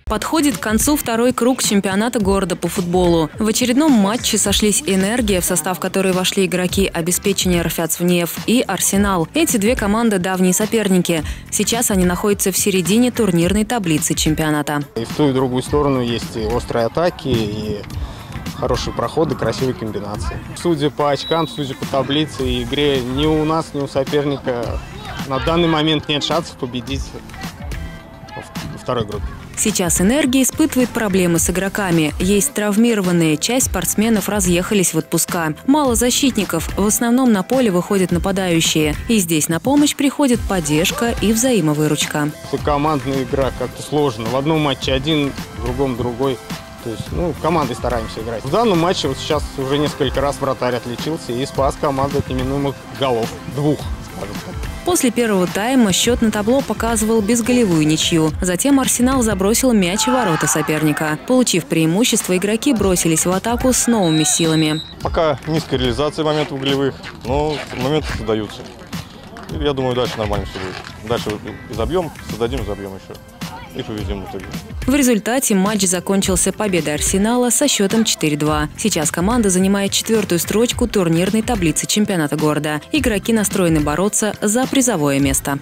Подходит к концу второй круг чемпионата города по футболу. В очередном матче сошлись «Энергия», в состав которой вошли игроки обеспечения «РФЯЦ-ВНЕФ» и «Арсенал». Эти две команды – давние соперники. Сейчас они находятся в середине турнирной таблицы чемпионата. И в ту и другую сторону есть и острые атаки, и хорошие проходы, красивые комбинации. Судя по очкам, судя по таблице и игре, ни у нас, ни у соперника на данный момент нет шансов победить во второй группе. Сейчас «Энергия» испытывает проблемы с игроками. Есть травмированные, часть спортсменов разъехались в отпуска. Мало защитников, в основном на поле выходят нападающие. И здесь на помощь приходит поддержка и взаимовыручка. Это командная игра, как-то сложно. В одном матче один, в другом другой. То есть, командой стараемся играть. В данном матче вот сейчас уже несколько раз вратарь отличился и спас команду от неминуемых голов. 2, скажем так. После первого тайма счет на табло показывал безголевую ничью. Затем «Арсенал» забросил мяч в ворота соперника. Получив преимущество, игроки бросились в атаку с новыми силами. Пока низкая реализация моментов голевых, но моменты создаются. Я думаю, дальше нормально все будет. Дальше забьем еще. И повезем в итоге. В результате матч закончился победой «Арсенала» со счетом 4-2. Сейчас команда занимает 4-ю строчку турнирной таблицы чемпионата города. Игроки настроены бороться за призовое место.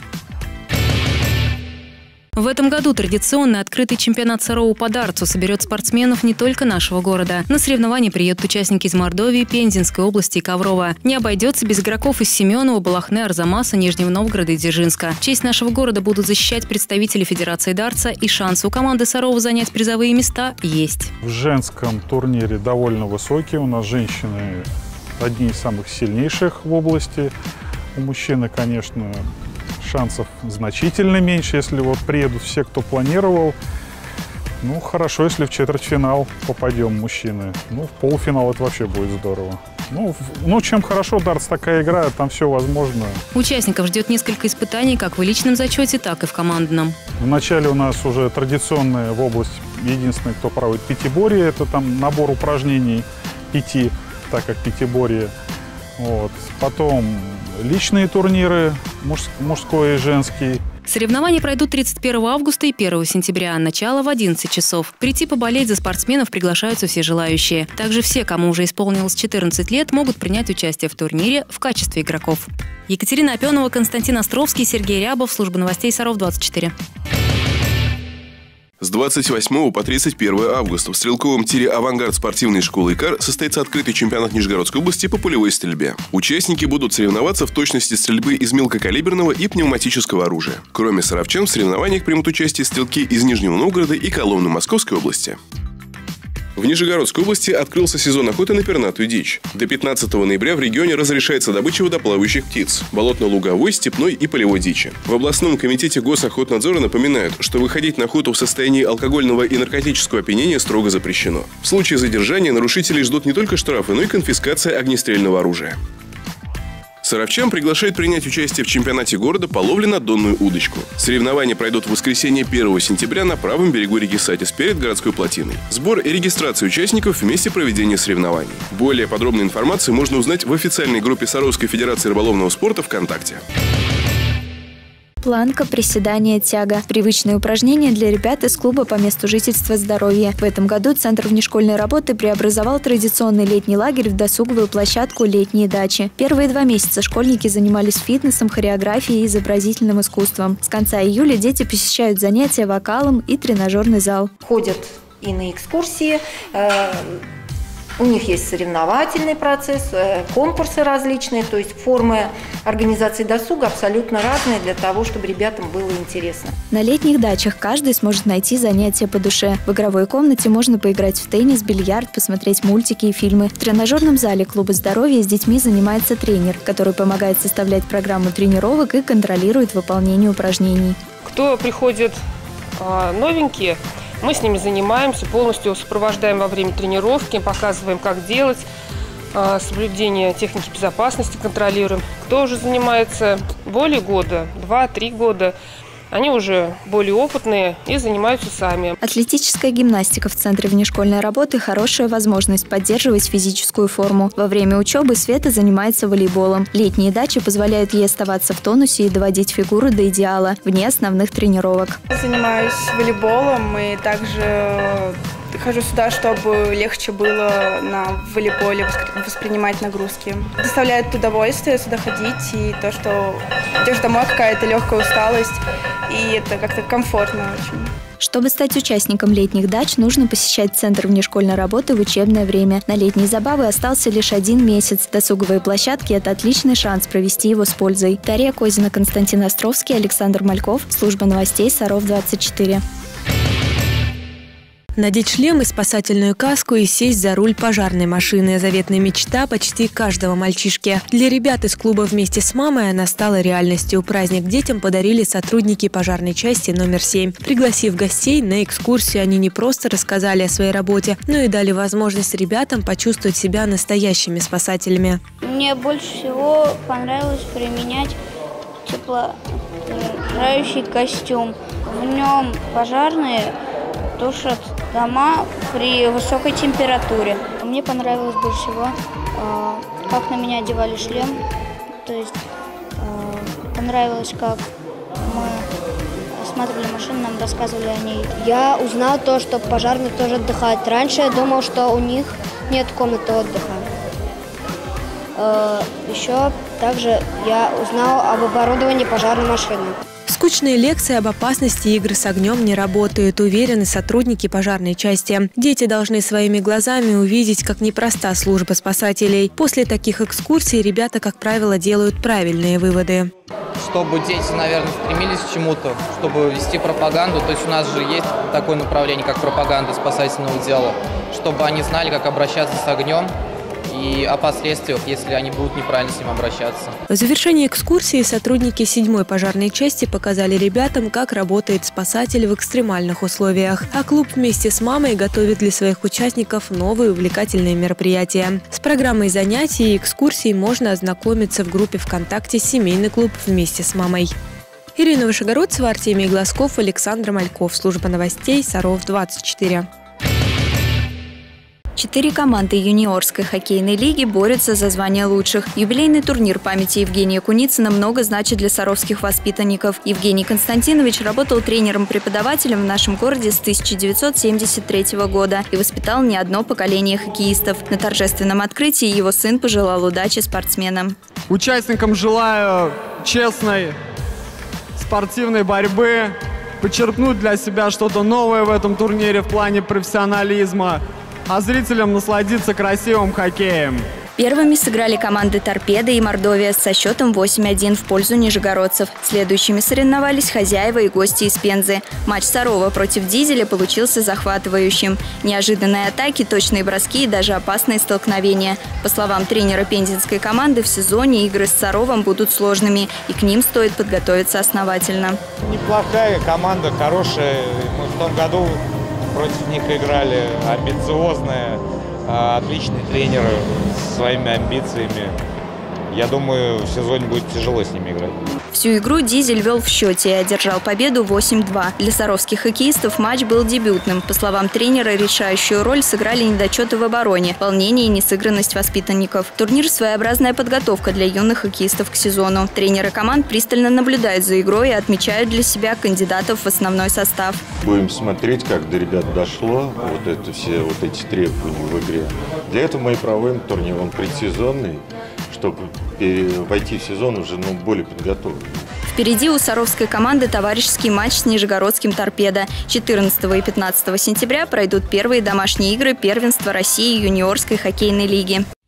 В этом году традиционный открытый чемпионат Сарова по дартсу соберет спортсменов не только нашего города. На соревнования приедут участники из Мордовии, Пензенской области и Коврова. Не обойдется без игроков из Семенова, Балахны, Арзамаса, Нижнего Новгорода и Дзержинска. Честь нашего города будут защищать представители Федерации дартса, и шансы у команды Сарова занять призовые места есть. В женском турнире довольно высокие. У нас женщины одни из самых сильнейших в области. У мужчины, конечно, шансов значительно меньше, если вот приедут все, кто планировал. Хорошо, если в четвертьфинал попадем мужчины. В полуфинал это вообще будет здорово. Чем хорошо дартс такая игра, там все возможно. Участников ждет несколько испытаний как в личном зачете, так и в командном. Вначале у нас уже традиционная в область, единственный, кто проводит пятиборье, это там набор упражнений 5, так как пятиборье. Потом личные турниры, мужской и женский. Соревнования пройдут 31 августа и 1 сентября. Начало в 11 часов. Прийти поболеть за спортсменов приглашаются все желающие. Также все, кому уже исполнилось 14 лет, могут принять участие в турнире в качестве игроков. Екатерина Опенова, Константин Островский, Сергей Рябов. Служба новостей Саров-24. С 28 по 31 августа в стрелковом тире «Авангард» спортивной школы ИКАР состоится открытый чемпионат Нижегородской области по полевой стрельбе. Участники будут соревноваться в точности стрельбы из мелкокалиберного и пневматического оружия. Кроме саровчан, в соревнованиях примут участие стрелки из Нижнего Новгорода и Коломны Московской области. В Нижегородской области открылся сезон охоты на пернатую дичь. До 15 ноября в регионе разрешается добыча водоплавающих птиц – болотно-луговой, степной и полевой дичи. В областном комитете Госохотнадзора напоминают, что выходить на охоту в состоянии алкогольного и наркотического опьянения строго запрещено. В случае задержания нарушителей ждут не только штрафы, но и конфискация огнестрельного оружия. Саровчан приглашают принять участие в чемпионате города по ловле на донную удочку. Соревнования пройдут в воскресенье 1 сентября на правом берегу реки Сатис перед городской плотиной. Сбор и регистрация участников в месте проведения соревнований. Более подробную информацию можно узнать в официальной группе Саровской Федерации рыболовного спорта ВКонтакте. Планка, приседания, тяга. Привычные упражнения для ребят из клуба по месту жительства «Здоровье». В этом году Центр внешкольной работы преобразовал традиционный летний лагерь в досуговую площадку «Летние дачи». Первые 2 месяца школьники занимались фитнесом, хореографией и изобразительным искусством. С конца июля дети посещают занятия вокалом и тренажерный зал. Ходят и на экскурсии. У них есть соревновательный процесс, конкурсы различные, то есть формы организации досуга абсолютно разные для того, чтобы ребятам было интересно. На летних дачах каждый сможет найти занятия по душе. В игровой комнате можно поиграть в теннис, бильярд, посмотреть мультики и фильмы. В тренажерном зале клуба «Здоровье» с детьми занимается тренер, который помогает составлять программу тренировок и контролирует выполнение упражнений. Кто приходит новенькие, мы с ними занимаемся, полностью сопровождаем во время тренировки, показываем, как делать, соблюдение техники безопасности контролируем. Кто уже занимается более года, 2-3 года, Они уже более опытные и занимаются сами. Атлетическая гимнастика в Центре внешкольной работы – хорошая возможность поддерживать физическую форму. Во время учебы Света занимается волейболом. Летние дачи позволяют ей оставаться в тонусе и доводить фигуру до идеала вне основных тренировок. Я занимаюсь волейболом и также хожу сюда, чтобы легче было на волейболе воспринимать нагрузки. Доставляет удовольствие сюда ходить, и то, что идешь домой, какая-то легкая усталость, и это как-то комфортно очень. Чтобы стать участником летних дач, нужно посещать Центр внешкольной работы в учебное время. На летние забавы остался лишь 1 месяц. Досуговые площадки – это отличный шанс провести его с пользой. Дарья Козина, Константин Островский, Александр Мальков. Служба новостей Саров-24. Надеть шлем и спасательную каску и сесть за руль пожарной машины – заветная мечта почти каждого мальчишки. Для ребят из клуба «Вместе с мамой» она стала реальностью. Праздник детям подарили сотрудники пожарной части номер 7. Пригласив гостей на экскурсию, они не просто рассказали о своей работе, но и дали возможность ребятам почувствовать себя настоящими спасателями. Мне больше всего понравилось применять теплоотражающий костюм. В нем пожарные тушат дома при высокой температуре. Мне понравилось больше всего, как на меня одевали шлем. То есть понравилось, как мы осматривали машину, нам рассказывали о ней. Я узнал то, что пожарные тоже отдыхают. Раньше я думал, что у них нет комнаты отдыха. Еще также я узнал об оборудовании пожарной машины. Скучные лекции об опасности игр с огнем не работают, уверены сотрудники пожарной части. Дети должны своими глазами увидеть, как непроста служба спасателей. После таких экскурсий ребята, как правило, делают правильные выводы. Чтобы дети, наверное, стремились к чему-то, чтобы вести пропаганду. То есть у нас же есть такое направление, как пропаганда спасательного дела. Чтобы они знали, как обращаться с огнем и о последствиях, если они будут неправильно с ним обращаться. В завершении экскурсии сотрудники 7-й пожарной части показали ребятам, как работает спасатель в экстремальных условиях. А клуб «Вместе с мамой» готовит для своих участников новые увлекательные мероприятия. С программой занятий и экскурсий можно ознакомиться в группе ВКонтакте «Семейный клуб «Вместе с мамой». Ирина Вышегородцева, Артемий Глазков, Александр Мальков. Служба новостей Саров-24. 4 команды юниорской хоккейной лиги борются за звание лучших. Юбилейный турнир памяти Евгения Куницына много значит для саровских воспитанников. Евгений Константинович работал тренером-преподавателем в нашем городе с 1973 года и воспитал не одно поколение хоккеистов. На торжественном открытии его сын пожелал удачи спортсменам. Участникам желаю честной спортивной борьбы, подчеркнуть для себя что-то новое в этом турнире в плане профессионализма, а зрителям насладиться красивым хоккеем. Первыми сыграли команды «Торпедо» и «Мордовия» со счетом 8-1 в пользу нижегородцев. Следующими соревновались хозяева и гости из Пензы. Матч Сарова против «Дизеля» получился захватывающим. Неожиданные атаки, точные броски и даже опасные столкновения. По словам тренера пензенской команды, в сезоне игры с Саровом будут сложными, и к ним стоит подготовиться основательно. Неплохая команда, хорошая. Мы в том году против них играли, амбициозные, отличные тренеры с своими амбициями. Я думаю, в сезоне будет тяжело с ними играть. Всю игру «Дизель» вел в счете и одержал победу 8-2. Для саровских хоккеистов матч был дебютным. По словам тренера, решающую роль сыграли недочеты в обороне, волнение и несыгранность воспитанников. Турнир – своеобразная подготовка для юных хоккеистов к сезону. Тренеры команд пристально наблюдают за игрой и отмечают для себя кандидатов в основной состав. Будем смотреть, как до ребят дошло все эти требования в игре. Для этого мы и проводим турнир, он предсезонный, чтобы войти в сезон уже более подготовленным. Впереди у саровской команды товарищеский матч с нижегородским «Торпедо». 14 и 15 сентября пройдут первые домашние игры первенства России юниорской хоккейной лиги.